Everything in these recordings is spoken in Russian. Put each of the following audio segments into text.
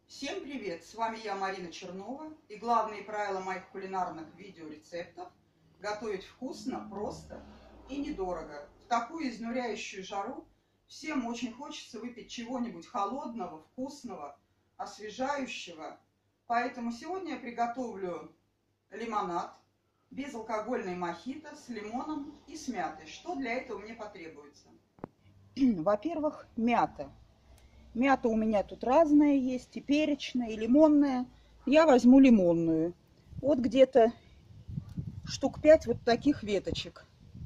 Всем привет! С вами я, Марина Чернова, и главные правила моих кулинарных видеорецептов – готовить вкусно, просто и недорого. В такую изнуряющую жару всем очень хочется выпить чего-нибудь холодного, вкусного, освежающего. Поэтому сегодня я приготовлю лимонад, безалкогольный мохито с лимоном и с мятой. Что для этого мне потребуется? Во-первых, мята. Мята у меня тут разная есть, и перечная, и лимонная. Я возьму лимонную. Вот где-то штук 5 вот таких веточек.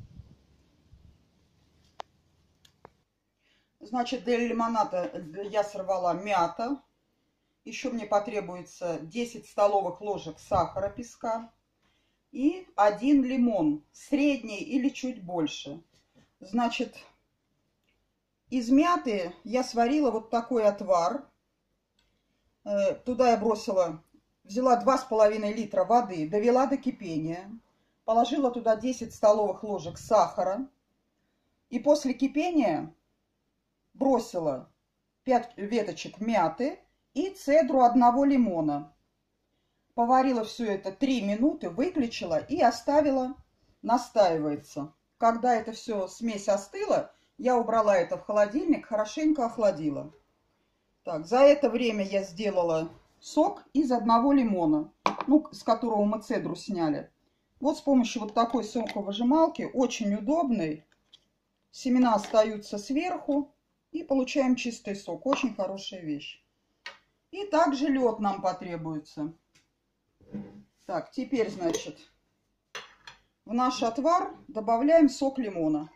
Значит, для лимонада я сорвала мята. Еще мне потребуется 10 столовых ложек сахара, песка. И 1 лимон, средний или чуть больше. Значит, из мяты я сварила вот такой отвар. Туда я взяла 2,5 литра воды, довела до кипения. Положила туда 10 столовых ложек сахара. И после кипения бросила 5 веточек мяты и цедру 1 лимона. Поварила все это 3 минуты, выключила и оставила настаиваться. Когда это все, смесь остыла, я убрала это в холодильник, хорошенько охладила. Так, за это время я сделала сок из 1 лимона, с которого мы цедру сняли. Вот с помощью вот такой соковыжималки, очень удобной. Семена остаются сверху и получаем чистый сок. Очень хорошая вещь. И также лед нам потребуется. Так, теперь, значит, в наш отвар добавляем сок лимона.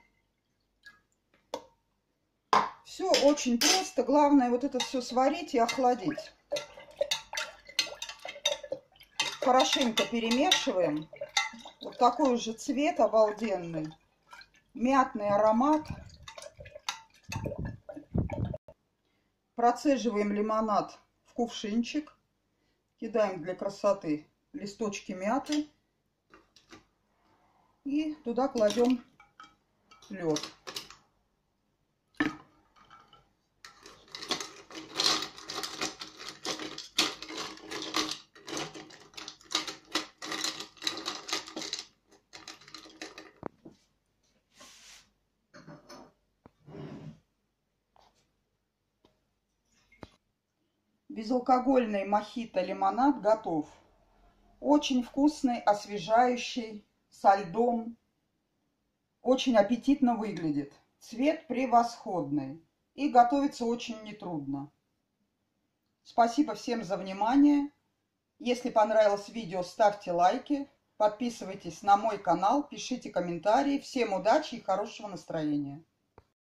Все очень просто. Главное вот это все сварить и охладить. Хорошенько перемешиваем. Вот такой уже цвет обалденный. Мятный аромат. Процеживаем лимонад в кувшинчик. Кидаем для красоты листочки мяты. И туда кладем лед. Безалкогольный мохито лимонад готов. Очень вкусный, освежающий, со льдом. Очень аппетитно выглядит. Цвет превосходный. И готовится очень нетрудно. Спасибо всем за внимание. Если понравилось видео, ставьте лайки. Подписывайтесь на мой канал, пишите комментарии. Всем удачи и хорошего настроения.